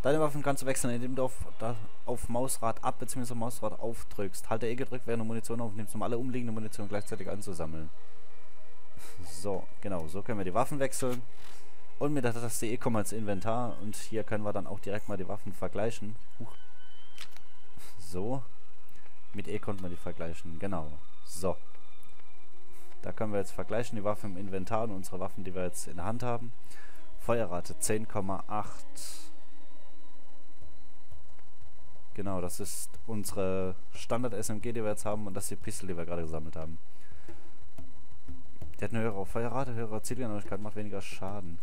Deine Waffen kannst du wechseln, indem du auf Mausrad ab bzw. Mausrad aufdrückst. Halte E gedrückt, während du Munition aufnimmst, um alle umliegende Munition gleichzeitig anzusammeln. So, genau, so können wir die Waffen wechseln. Und mit der Taste E kommen wir ins Inventar. Und hier können wir dann auch direkt mal die Waffen vergleichen. So. Mit E konnten wir die vergleichen, genau. So. Da können wir jetzt vergleichen, die Waffen im Inventar und unsere Waffen, die wir jetzt in der Hand haben. Feuerrate 10,8. Genau, das ist unsere Standard-SMG, die wir jetzt haben, und das ist die Pistole, die wir gerade gesammelt haben. Die hat eine höhere Feuerrate, höhere Zielgenauigkeit, macht weniger Schaden.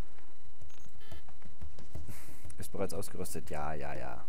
Ist bereits ausgerüstet. Ja, ja, ja.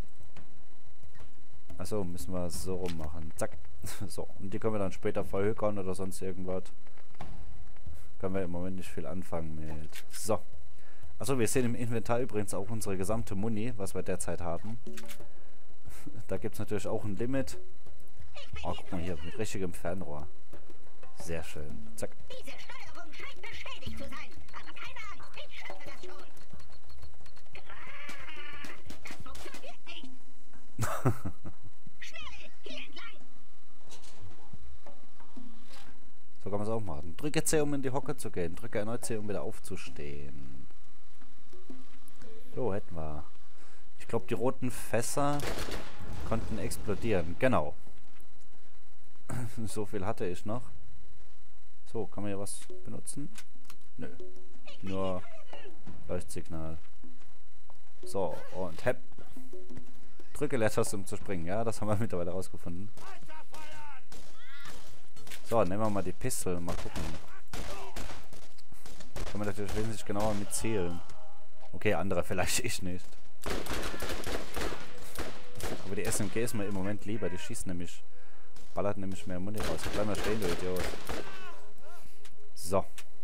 Achso, müssen wir so rum machen. Zack. So, und die können wir dann später verhökern oder sonst irgendwas. Können wir im Moment nicht viel anfangen mit. So. Achso, wir sehen im Inventar übrigens auch unsere gesamte Muni, was wir derzeit haben. Da gibt es natürlich auch ein Limit. Oh, guck mal hier, mit richtigem Fernrohr. Sehr schön. Zack. Diese Steuerung scheint beschädigt zu sein, aber keine Angst, ich schaffe das schon. Das funktioniert nicht. Schnell, hier entlang. So kann man es auch machen. Drücke C, um in die Hocke zu gehen. Drücke erneut C, um wieder aufzustehen. So, hätten wir. Ich glaube, die roten Fässer konnten explodieren. Genau. So viel hatte ich noch. So, kann man hier was benutzen? Nö. Nur Leuchtsignal. So, und hepp. Drücke Leertaste, um zu springen. Ja, das haben wir mittlerweile rausgefunden. So, nehmen wir mal die Pistole. Mal gucken. Kann man natürlich wesentlich genauer mit zielen. Okay, andere vielleicht, ich nicht. Aber die SMG ist mir im Moment lieber. Die schießt nämlich, ballert nämlich mehr Muni raus. Bleib mal stehen, du Idiot. So.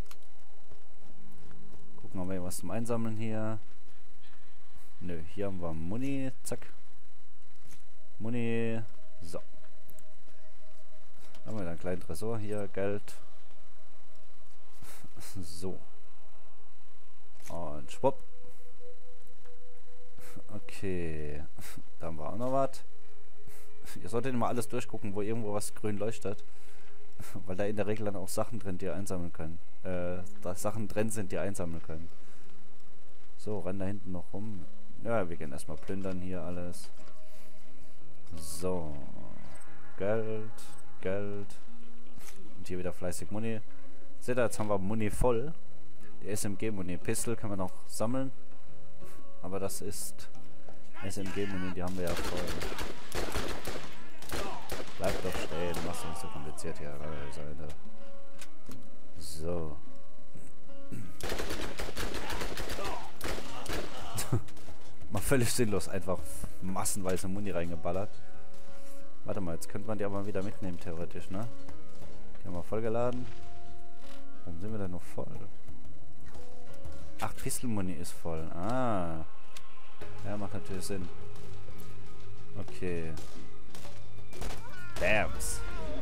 Gucken, ob wir hier was zum Einsammeln hier. Nö, hier haben wir Muni. Zack. Muni. So. Dann haben wir einen kleinen Tresor hier. Geld. So. Und schwupp. Okay. Da haben wir auch noch was. Ihr solltet immer alles durchgucken, wo irgendwo was grün leuchtet. Weil da in der Regel dann auch Sachen drin, die ihr einsammeln können. Da Sachen drin sind, die ihr einsammeln können. So, rennen da hinten noch rum. Ja, wir gehen erstmal plündern hier alles. So. Geld. Geld. Und hier wieder fleißig Muni. Seht ihr, jetzt haben wir Muni voll. Die SMG-Muni. Pistol können wir noch sammeln. Aber das ist SMG-Muni, die haben wir ja voll. Bleib doch stehen, mach's nicht so kompliziert hier. So. Mal völlig sinnlos, einfach massenweise Muni reingeballert. Warte mal, jetzt könnte man die aber wieder mitnehmen, theoretisch, ne? Die haben wir vollgeladen. Warum sind wir denn noch voll? Ach, Pistolmuni ist voll. Ah. Ja, macht natürlich Sinn. Okay. Bams.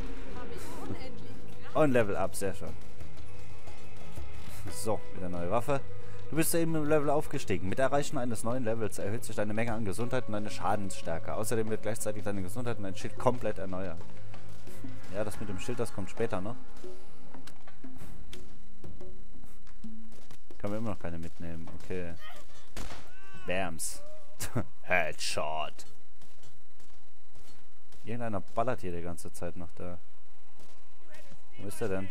Und Level Up, sehr schön. So, wieder neue Waffe. Du bist eben im Level aufgestiegen. Mit Erreichen eines neuen Levels erhöht sich deine Menge an Gesundheit und deine Schadensstärke. Außerdem wird gleichzeitig deine Gesundheit und dein Schild komplett erneuert. Ja, das mit dem Schild, das kommt später noch. Können wir immer noch keine mitnehmen. Okay. Bams. Headshot. Irgendeiner ballert hier die ganze Zeit noch da. Wo ist er denn?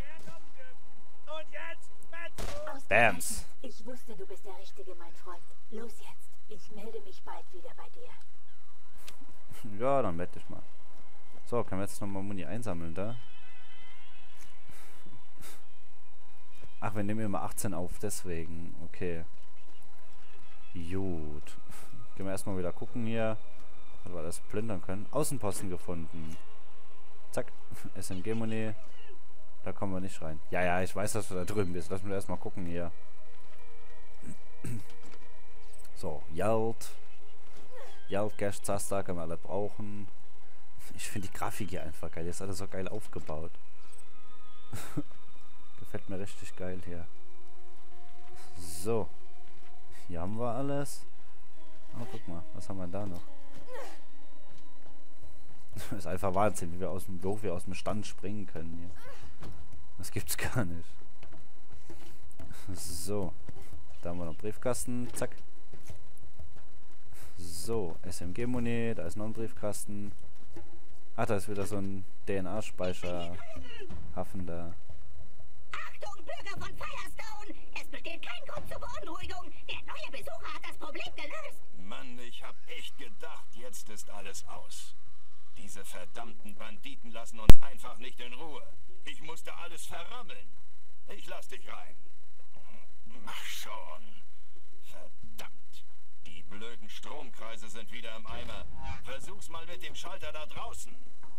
Bams. Ich wusste, du bist der Richtige, mein Freund. Los jetzt. Ich melde mich bald wieder bei dir. Ja, dann melde dich mal. So, können wir jetzt nochmal Muni einsammeln da? Ach, wir nehmen immer 18 auf, deswegen. Okay. Gut. Gehen wir erstmal wieder gucken hier, was wir das plündern können. Außenposten gefunden. Zack. SMG-Muni. Da kommen wir nicht rein. Ja, ja, ich weiß, dass du da drüben bist. Lass mich erstmal gucken hier. So, Yalt. Yalt, Cash, Zaster können wir alle brauchen. Ich finde die Grafik hier einfach geil. Die ist alles so geil aufgebaut. Gefällt mir richtig geil hier. So. Hier haben wir alles. Oh, guck mal, was haben wir da noch? Das ist einfach Wahnsinn, wie wir aus dem Hoch, wie aus dem Stand springen können hier. Das gibt's gar nicht. So. Da haben wir noch einen Briefkasten. Zack. So, SMG-Muni, da ist noch ein Briefkasten. Ah, da ist wieder so ein DNA-Speicherhafen da. Achtung, Bürger von Firestone! Es besteht kein Grund zur Beunruhigung. Der neue Besucher hat das Problem gelöst. Mann, ich hab echt gedacht, jetzt ist alles aus. Diese verdammten Banditen lassen uns einfach nicht in Ruhe. Ich musste alles verrammeln. Ich lass dich rein. Mach schon. Verdammt. Die blöden Stromkreise sind wieder im Eimer. Versuch's mal mit dem Schalter da draußen.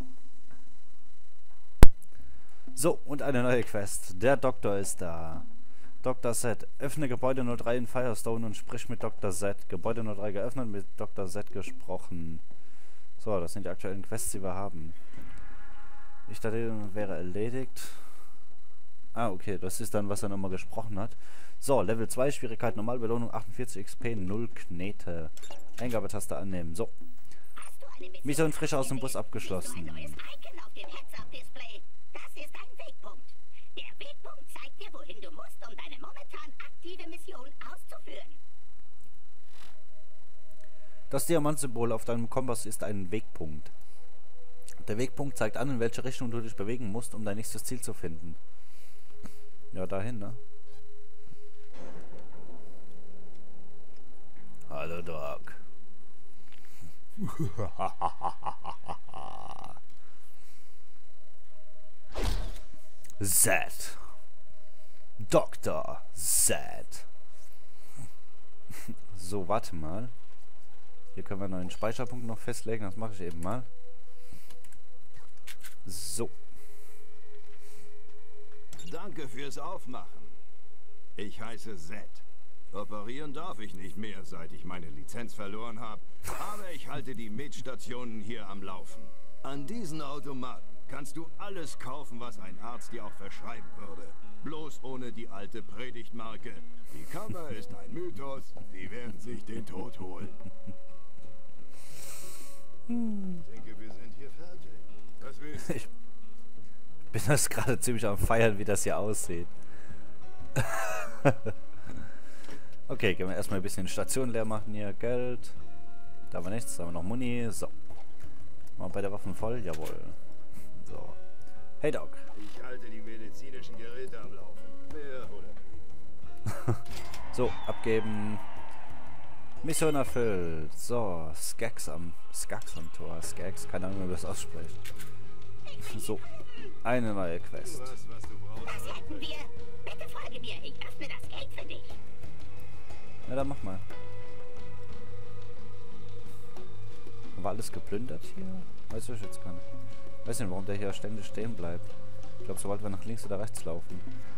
So, und eine neue Quest. Der Doktor ist da. Dr. Z. Öffne Gebäude 03 in Firestone und sprich mit Dr. Z. Gebäude 03 geöffnet, mit Dr. Z gesprochen. So, das sind die aktuellen Quests, die wir haben. Ich dachte, wäre erledigt. Ah, okay, das ist dann, was er nochmal gesprochen hat. So, Level 2, Schwierigkeit normal, Belohnung 48 XP, 0 Knete. Eingabetaste annehmen. So. Mission frisch aus dem Bus abgeschlossen. Das Diamantsymbol auf deinem Kompass ist ein Wegpunkt. Der Wegpunkt zeigt an, in welche Richtung du dich bewegen musst, um dein nächstes Ziel zu finden. Ja, dahin, ne? Hallo, Doc. Z. Dr. Z. So, warte mal. Hier können wir einen neuen Speicherpunkt noch festlegen. Das mache ich eben mal. So. Danke fürs Aufmachen. Ich heiße Z. Operieren darf ich nicht mehr, seit ich meine Lizenz verloren habe. Aber ich halte die Medstationen hier am Laufen. An diesen Automaten kannst du alles kaufen, was ein Arzt dir auch verschreiben würde. Bloß ohne die alte Predigtmarke. Die Kammer ist ein Mythos. Sie werden sich den Tod holen. Ich denke, wir sind hier fertig. Was willst du? Ich bin das gerade ziemlich am Feiern, wie das hier aussieht. Okay, gehen wir erstmal ein bisschen Station leer machen hier. Geld. Da haben wir nichts, da haben wir noch Muni. So. Mal bei der Waffen voll. Jawohl. So. Hey Doc. Ich halte die medizinischen Geräte am Laufen. Mehr oder weniger. So, abgeben. Mission erfüllt. So, Skax am Tor. Skax, keine Ahnung, wie man das ausspricht. So, eine neue Quest. Was du brauchst. Das hätten wir. Bitte folge mir. Ich öffne das Gate für dich. Ja, dann mach mal. War alles geplündert hier? Weiß ich jetzt gar nicht. Weiß nicht, warum der hier ständig stehen bleibt. Ich glaube, sobald wir nach links oder rechts laufen.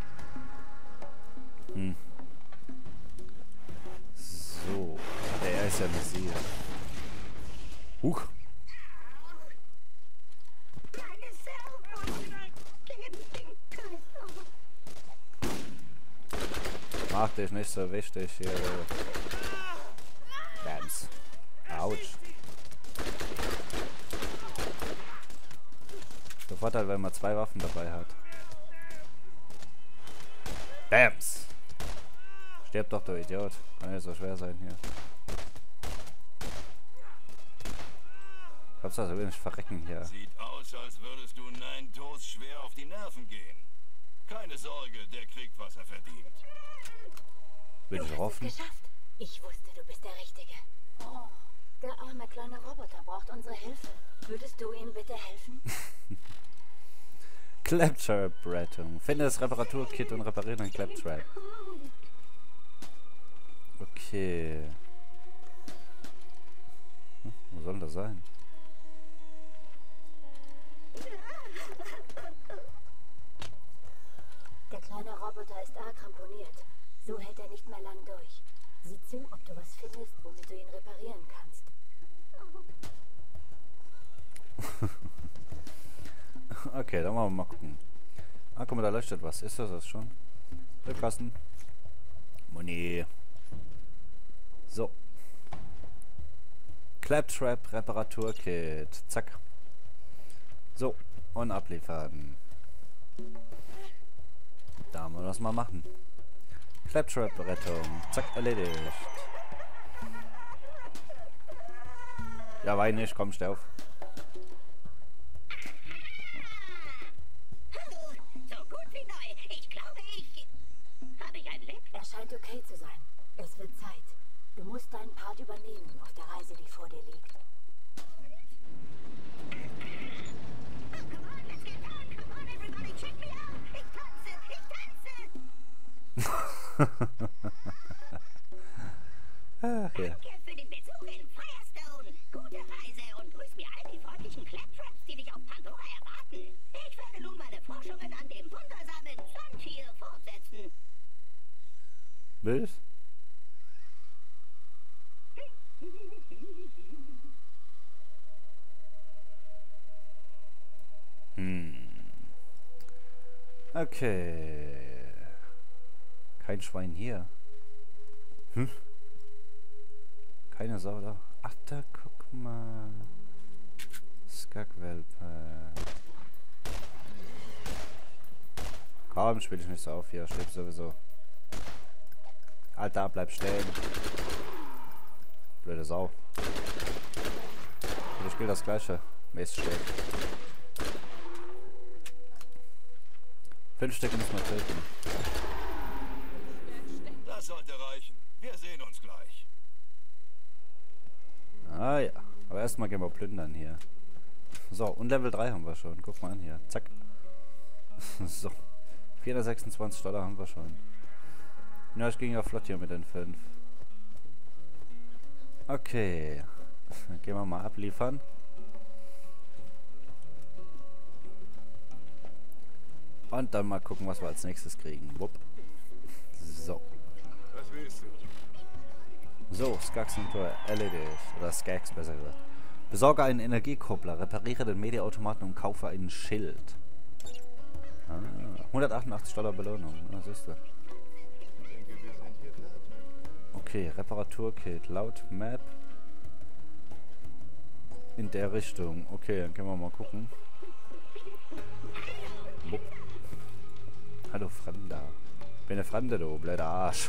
So. Der ist ja Messias. Huch. Meine Servos. Mach dich nicht so wichtig hier. Bams. Autsch. Der Vorteil, wenn man zwei Waffen dabei hat. Bams. Stirb doch, du Idiot. Kann ja so schwer sein hier. Glaubst du, also will ich verrecken hier? Sieht aus, als würdest du Nein Toast schwer auf die Nerven gehen. Keine Sorge, der kriegt, was er verdient. Bin ich offen? Geschafft. Ich wusste, du bist der Richtige. Oh, der arme kleine Roboter braucht unsere Hilfe. Würdest du ihm bitte helfen? Claptrap-Rettung. Finde das Reparaturkit und repariere den Claptrap. Okay. Wo soll das sein? Der kleine Roboter ist arg ramponiert. So hält er nicht mehr lang durch. Sieh zu, ob du was findest, womit du ihn reparieren kannst. Okay, dann wollen wir mal gucken. Ah, guck mal, da leuchtet was. Ist das schon? Briefkasten. Muni. So. Claptrap Reparaturkit. Zack. So, und abliefern. Da haben wir das mal machen. Claptrap Rettung. Zack, erledigt. Ja, wein nicht, komm, steh auf. Hallo, so gut wie neu. Ich glaube, habe ich ein Leck? Er scheint okay zu sein. Es wird Zeit. Du musst deinen Part übernehmen auf der Reise, die vor dir liegt. Oh, come on, let's get down. Come on, everybody, check me out. Ich tanze. Ach ja. Danke für den Besuch in Firestone. Gute Reise und grüß mir all die freundlichen Claptraps, die dich auf Pandora erwarten. Ich werde nun meine Forschungen an dem wundersamen Frontier fortsetzen. Was? Okay. Kein Schwein hier. Keine Sau da. Ach, da guck mal. Skackwelpe. Komm, spiel ich nicht so auf hier. Stirb sowieso. Alter, bleib stehen. Blöde Sau. Ich spiele das gleiche. Mist stehen. 5 Stücke müssen wir töten. Das sollte reichen. Wir sehen uns gleich. Ah ja. Aber erstmal gehen wir plündern hier. So, und Level 3 haben wir schon. Guck mal an hier. Zack. So. 426 Dollar haben wir schon. Ja, ich ging ja flott hier mit den 5. Okay. Gehen wir mal abliefern. Und dann mal gucken, was wir als nächstes kriegen. Wupp. So. Was willst du? So, Skax und Tor erledigt. Oder Skax besser gesagt. Besorge einen Energiekuppler, repariere den Mediaautomaten und kaufe einen Schild. Ah, 188 Dollar Belohnung. Na, siehst du. Okay, Reparaturkit. Laut Map. In der Richtung. Okay, dann können wir mal gucken. Wupp. Hallo Fremder. Bin der Fremde, du blöder Arsch.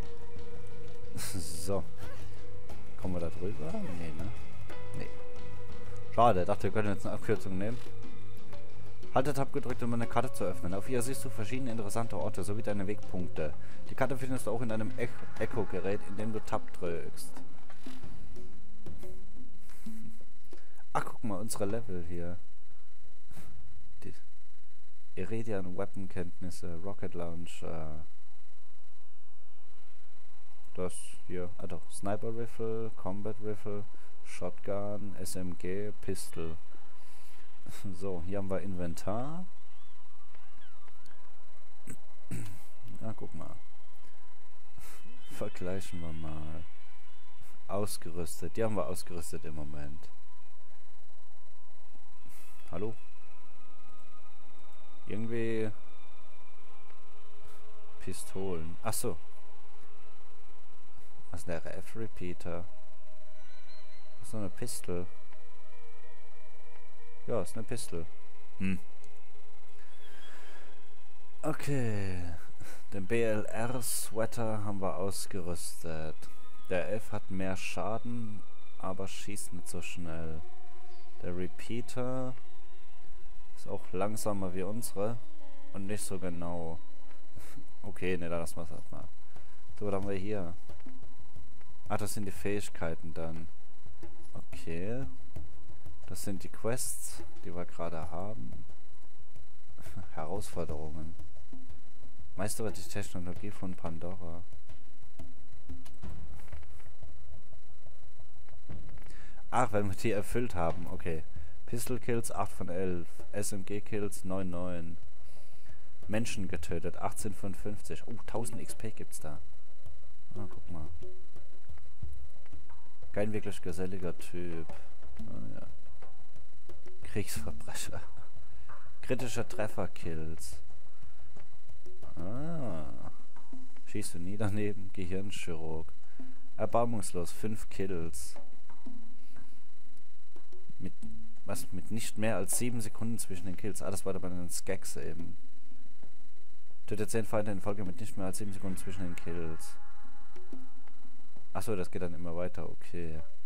So. Kommen wir da drüber? Nee, ne? Nee. Schade, dachte, wir können jetzt eine Abkürzung nehmen. Halte Tab gedrückt, um eine Karte zu öffnen. Auf ihr siehst du verschiedene interessante Orte sowie deine Wegpunkte. Die Karte findest du auch in deinem Echo-Gerät, indem du Tab drückst. Ach, guck mal, unsere Level hier. Die Iridian Weapon-Kenntnisse, Rocket Launcher. Das hier, ah doch, Sniper Rifle, Combat Rifle, Shotgun, SMG, Pistol. So, hier haben wir Inventar. Na, guck mal. Vergleichen wir mal. Ausgerüstet. Die haben wir ausgerüstet im Moment. Hallo? Irgendwie... Pistolen. Achso. Was ist der RF-Repeater? Das ist so eine Pistol. Ja, ist eine Pistol. Okay. Den BLR-Sweater haben wir ausgerüstet. Der F hat mehr Schaden, aber schießt nicht so schnell. Der Repeater ist auch langsamer wie unsere und nicht so genau. Okay, ne, dann lassen wir es erstmal. So, was haben wir hier? Ah, das sind die Fähigkeiten dann. Okay. Das sind die Quests, die wir gerade haben. Herausforderungen. Meistere die Technologie von Pandora. Ach, wenn wir die erfüllt haben, okay. Pistol Kills 8 von 11. SMG Kills 9,9. Menschen getötet 18 von 50. Oh, 1000 XP gibt's da. Ah, guck mal. Kein wirklich geselliger Typ. Ah, ja. Kriegsverbrecher. Kritische Trefferkills. Ah. Schießt du nie daneben. Gehirnchirurg. Erbarmungslos 5 Kills. Mit, was? Mit nicht mehr als 7 Sekunden zwischen den Kills. Ah, das war bei den Skags eben. Töte 10 Feinde in Folge mit nicht mehr als 7 Sekunden zwischen den Kills. Achso, das geht dann immer weiter, okay.